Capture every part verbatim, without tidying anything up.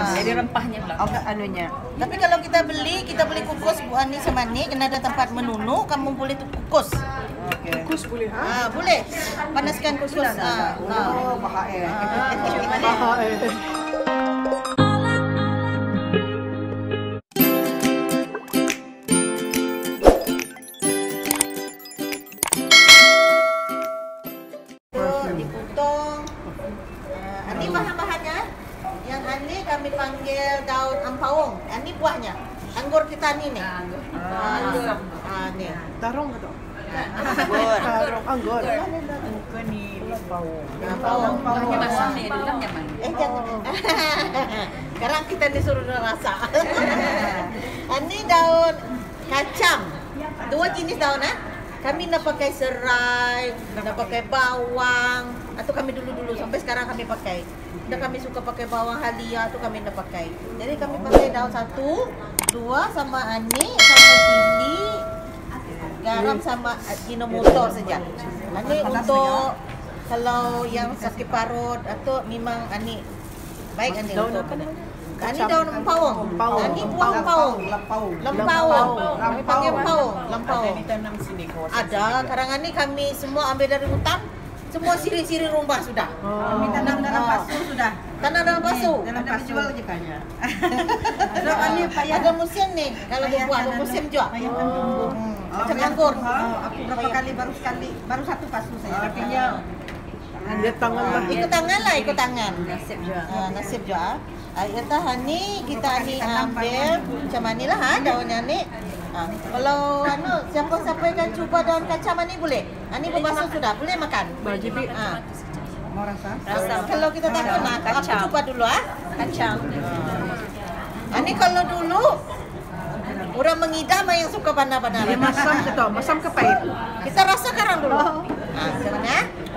Jadi rempahnya belakang. Oh, anunya. Tapi kalau kita beli, kita beli kukus Bu Ani sama ni, kena ada tempat menunu, kamu boleh tu kukus. Okay. Kukus boleh ha? Ah, boleh. Panaskan kukus. Ah. Oh, bahaya. Ah. Bahaya. Dipotong. Uh, ini bahan-bahannya. Yang ini kami panggil daun ampawong. Ini buahnya. Anggur kita ni nih. Anggur. Anggur. Ah, ni. Tarong ke tu? Anggur. Tarong, anggur. Bukan ni bawang. Ampawong. Ini masam ni, dalamnya mana? Eh jangan. Sekarang kita disuruh rasa. Ini daun kacang. Dua jenis daun ah. Kami nak pakai serai, nak pakai bawang, atau kami dulu-dulu sampai sekarang kami pakai. Dan kami suka pakai bawang halia tu kami nak pakai. Jadi kami pakai daun satu, dua sama ani, sama cili, garam sama ajinomoto saja. Ani untuk kalau yang sakit parut atau memang ani baik ani untuk. Ini daun empawong. Ini buah empawong. Lampau. Lampawong. Kami panggil empawong. Lampawong. Ada di tanam sini kawasan. Ada. Karangan ni kami semua ambil dari hutan. Semua siri-siri rumah sudah. Kami tanam dalam pasu sudah. Tanam dalam pasu. Dalam pasu jual je kanya. Ada musim ni. Kalau berbuah ada musim juga. Hmm. Macam anggur. Aku berapa kali baru sekali, baru satu pasu saya. Artinya dia tangan lah. Ikut tangan lah, ikut tangan. Nasib juga. Ha, nasib juga. Ah, kata ni kita ni ambil macam mana lah ha, daunnya ni. Ha, kalau anu siapa-siapa yang cuba daun kacang ni boleh. Ha, ni berbasuh sudah, boleh makan. Bajibik. Ha. Mau rasa? Rasa. Kalau kita takut nak, aku cuba dulu ah. Kacang. Ha, ni kalau dulu orang mengidam yang suka pandai-pandai. Dia masam ke tu? Masam ke pahit? Kita rasa sekarang dulu. Ha, macam mana?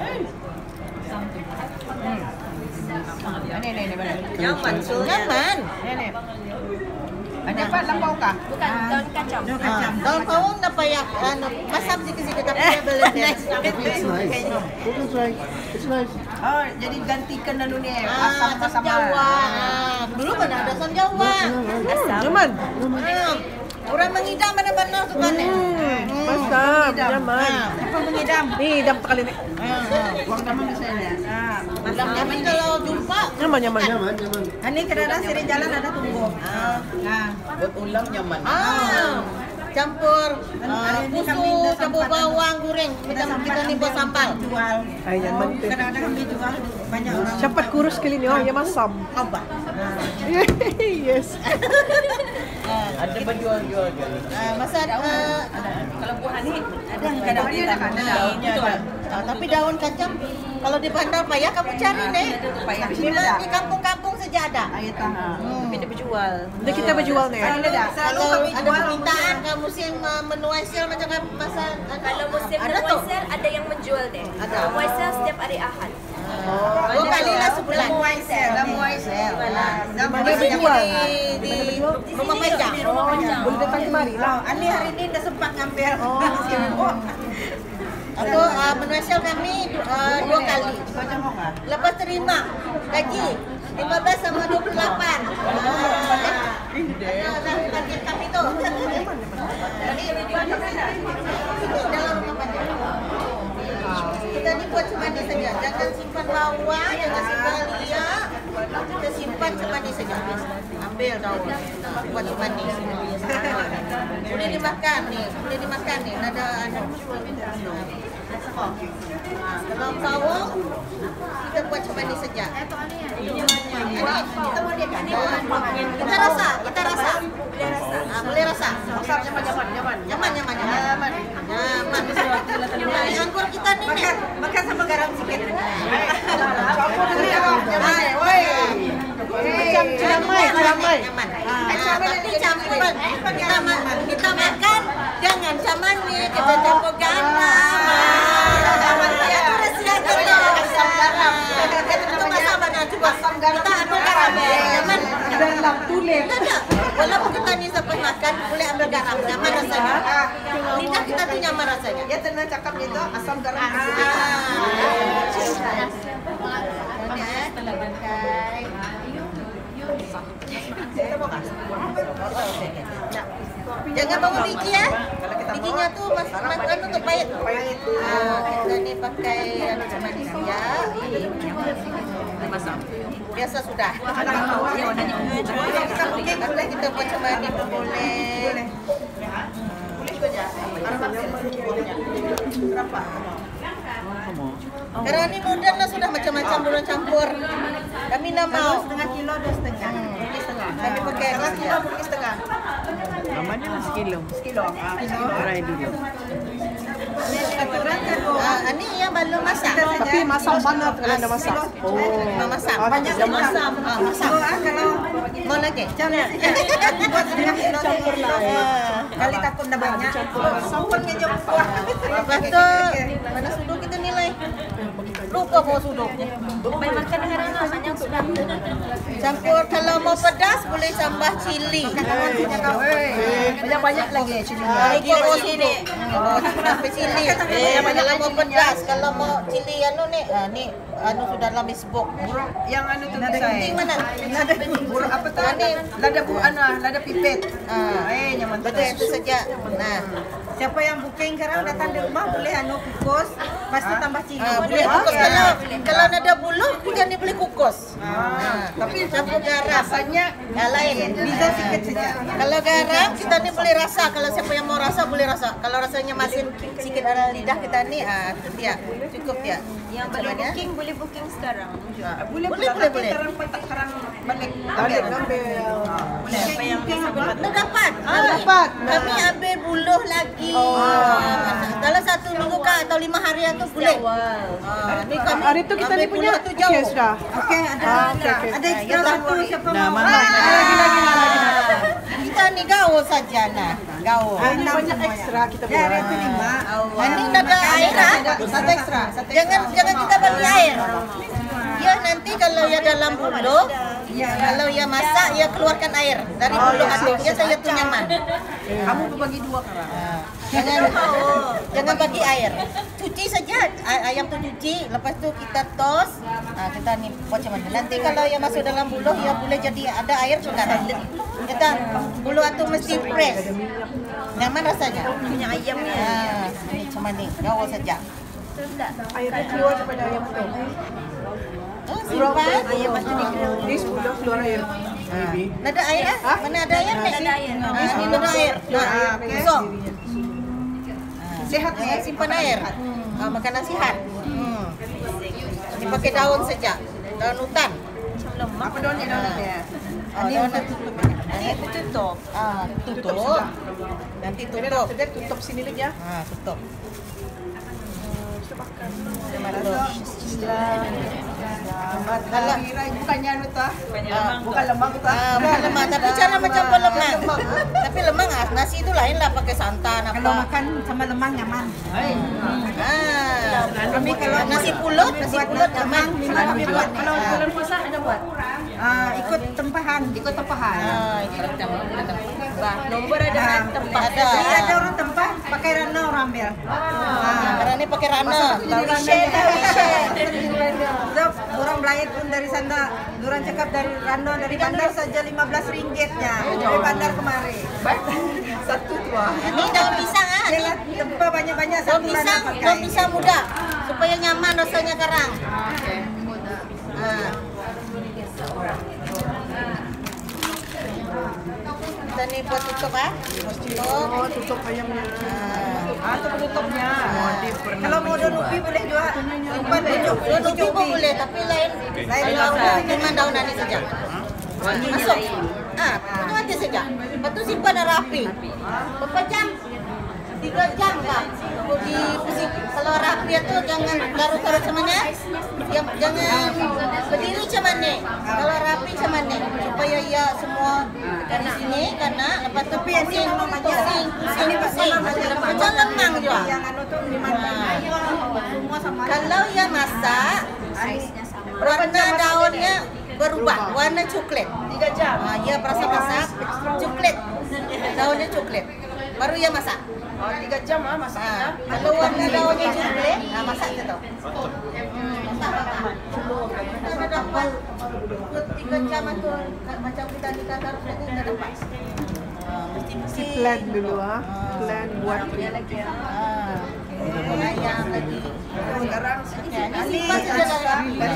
Ini, ini, ini. Nyaman, so nyaman. Ini. Ada apa? Lampau kah? Bukan, daun kacang. Daun Ha, kacang. daun bawang nak payah anu masam sikit-sikit tapi dia blender. It's nice. It's nice. It's nice. Oh, jadi gantikan anu ni. Ah, Asam asam sama. Jawa. Ah, dulu mana ada asam Jawa. Asam. Nyaman. Ah, orang mengidam mana-mana suka ni. Masam. Nyaman. Apa mengidam? Ni, dam sekali ni. Wang nama saya ni. Ah, malam kami kalau jumpa Nyaman, nyaman. Nyaman, nyaman. Ini kadang-kadang sering jalan ada tunggu. Ah, Nah, Buat ulam nyaman. ah, campur ah, pusu, campur bawang goreng. Macam kita ni buat sambal. jual. Ay, nyaman. Kadang-kadang kami jual banyak orang. Cepat kurus kali ni, oh, yang masam. Apa? Yes. Ada berjual-jual juga. Ah, masa ah, Kalau buah ni ada Ada daun dia hitam. ada kan? Daunnya betul. ada. Ah, tapi daun kacang kalau di bandar payah kamu cari nih. Payah. Memang di kampung-kampung saja ada. Ayo tahan. Tapi dia berjual. Jadi kita berjual ni. Ada dah. Selalu Kalau kami ada jual permintaan kalau musim uh, menua sel macam kan masa Kalau musim ada menuai tu. sel ada yang menjual deh. Ada. Menuai sel setiap hari Ahad. Dua kali lah sebulan. Lamuai sel, lamuai sel. Mana berjual? Di, di rumah panjang. Boleh datang kemari lah. Ani hari ini dah sempat ngambil. Atau uh, menua sel kami uh, dua kali. Macam apa? Lepas terima gaji lima belas sama dua puluh delapan. Ada target kami tu. Jadi dalam rumah panjang. Kita ni buat semani saja. Jangan simpan bawah, jangan simpan liak. Kita simpan semani saja. Ambil daun. Buat semani. Boleh dimakan ni. Boleh dimakan ni. Ada ada. Kalau bawang kita buat semani saja. Ini kita mau dia kan. Kita rasa, kita rasa. Boleh rasa. Ah, boleh rasa. Nyaman, nyaman, nyaman. Nyaman, nyaman, nyaman. Nyaman. Nyaman. Anggur kita ni ni. Makan, makan sama garam sikit. Campur dulu ya, Kak. Nyaman. Woi. Macam ceramai, ceramai. Nyaman. Ah, tapi campur kita ma- kita makan jangan caman ni kita campur garam. Garam ya tu rahsia kita. Asam garam. Kita masak mana cuba. Kita ambil garam. Nyaman. Dalam tulen. Tidak. Walaupun kita ni sampai makan boleh ambil garam. Nyaman rasanya. Lidah kita tu nyaman rasanya. Ya tenang cakap itu asam garam. Jangan bangun biji ya. Bijinya tuh mas mas anu tuh pahit. Nah, kita ini pakai anu manusia. Biasa sudah. Karena kita buat coba ini boleh. Berapa? Karena ini modern lah sudah macam-macam bulan campur. Kami nak mau setengah kilo dua setengah. kami pakai Setengah ini kilo saja. boleh setengah. Namanya mas kilo. Sekilo. Try dulu. Aturan kan dua. Ah, ini yang belum masak. Tapi masam mana kalau anda masak? Oh, masak. Banyak Dah masak. Ah, masak. So, ah, kalau Mau lagi? buat setengah kilo Campur lah, ya. kali takut dah banyak. Sampurnya jam kuah. Lepas tu mana suduk kita nilai? Lupa bawa suduknya. Baik makan dengan namanya sudah. Campur kalau mau pedas boleh tambah cili. Banyak-banyak lagi cili. Ah, lupa bawa suduk. Bawa sampai cili. Eh, kalau mau pedas, kalau mau cili anu ni, ah, ni anu sudah dalam isbok. Yang anu tu Penting mana? Lada buruk apa tu? Ah, ni. Lada bu anu, lada pipet. Ah, Eh, nyaman tu. betul itu saja. Nah, Siapa yang booking sekarang datang di rumah boleh anu kukus, pasti tambah cili. ah, boleh kukus kalau kalau ada bulu kita ni boleh kukus. Ah, Tapi campur garam. rasanya Yang lain. bisa sikit saja. Kalau garam kita ni boleh rasa. Kalau siapa yang mau rasa boleh rasa. Kalau rasanya masih sikit ada lidah kita ni, ah itu dia. Cukup dia. Yang belum booking boleh booking sekarang. Boleh Boleh, boleh, boleh. Sekarang petak sekarang balik. Balik ambil. Boleh. Apa yang bisa Dah dapat. Ah, dapat. Kami ambil buluh lagi. Ah, kalau satu minggu kah atau lima hari itu boleh. Ah, ni kami Hari tu kita ni ambil punya buluh tu jauh. okey sudah. Okey, ada Ah, okey, okey. ada ekstra satu siapa Dah, mau. mana? Lagi lagi lagi. Kita ni gaul saja nah. Gaul. Ini banyak ekstra kita Ya, ada buat. itu lima. Ini ada air ah. Satu ekstra. Satu Jangan jangan kita bagi air. Ya nanti kalau ya dalam buluh, Ya, kalau ya masak ya keluarkan air dari buluh itu. Ya saya tu nyaman. kamu berbagi dua sekarang. Ah, Jangan jangan bagi air. Cuci saja ay- ayam tu cuci, lepas tu kita tos. Ah, kita ni buat macam mana. Nanti kalau yang masuk dalam buluh ya boleh jadi ada air juga. Kita buluh itu mesti fresh. Nyaman rasanya. Punya ayam ya. Ah, ini cuma ni, gaul saja. Airnya keluar daripada ayam tu. Oh, simpan. Ayam pasti di-grill. Ini sudah keluar air. Ah, ada air ah? Mana ada air? Nek? Ada air. Ah, ini ada air. Nah, Ah, okey. kosong. Sehat Jangan simpan air. Ah, makanan sihat. Hmm. Ini pakai daun saja. Daun hutan. Apa daunnya daunnya? Ah, daun Ini tutup. Ah, tutup. Nanti Jadi tutup. sudah tutup sini lagi ya. Ah, tutup. Kalau bukannya anu tah? Ah, Bukan lemang tah? Ah, bukan lemang, tapi cara macam lemang. Tapi lemang ah, nasi itu lain lah pakai santan Kalau apa. makan sama lemang nyaman. Ah, Kami kalau nasi pulut, nasi pulut nyaman. Memang kami buat. Kalau Bulan puasa ada buat. ah, ikut tempahan, ikut tempahan. Ah, itu Bah, nombor ada Ah, tempat. ada. Jadi ada orang tempah pakai rana orang ambil. Ah, karena ini pakai rana. Tahu share, so, orang Melayu pun dari sana, orang cakap dari rana dari bandar saja lima belas ringgitnya dari bandar kemari. Satu tua. Ini daun pisang ah. Dia lah tempah banyak-banyak Daun satu pisang, rana daun pisang muda supaya nyaman rasanya karang. Ah. Kita ni buat tutup ah. Tutup. Oh, tutup ayamnya. Ah. Ah, itu penutupnya. Kalau mau daun ubi boleh juga. Simpan daun Daun ubi pun boleh, tapi lain lain daun cuma daun ini saja. Masuk. Ah, itu aja saja. Lepas tu simpan rapi. Berapa jam? Tiga jam kah? Di pusing. Kalau rapi itu jangan garut-garut macam mana? Yang jangan berdiri macam mana? Kalau rapi macam mana? Supaya ia semua dari sini karena lepas tu pusing, pusing, pusing, pusing. Macam lemang juga. yang anu tuh dimakan. Semua sama. Kalau ia masak, warna daunnya berubah, warna coklat. Tiga jam. Ah, ia perasa masak, coklat. Daunnya coklat. Baru ia masak. Oh, tiga jam ah masaknya. Ah, kalau warna daunnya coklat, ah, masak je tu. Hmm, masak. Kita dapat ikut tiga jam itu macam kita di Qatar berarti nggak dapat. Mesti mesti Plan dulu ah. Plan buat lagi ya. ayam lagi. Sekarang Ini pas sudah